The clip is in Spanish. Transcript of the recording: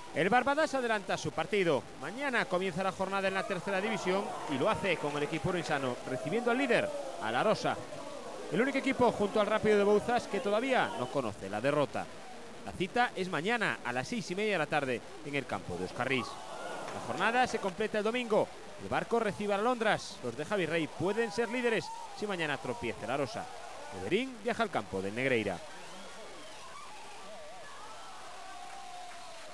El Barbadas adelanta su partido. Mañana comienza la jornada en la tercera división y lo hace con el equipo insano, recibiendo al líder, a la Rosa. El único equipo junto al Rápido de Bouzas que todavía no conoce la derrota. La cita es mañana a las 6:30 de la tarde en el campo de Euskarriz. La jornada se completa el domingo. El Barco recibe a Londras. Los de Javi Rey pueden ser líderes si mañana tropieza la Rosa. Everín viaja al campo del Negreira.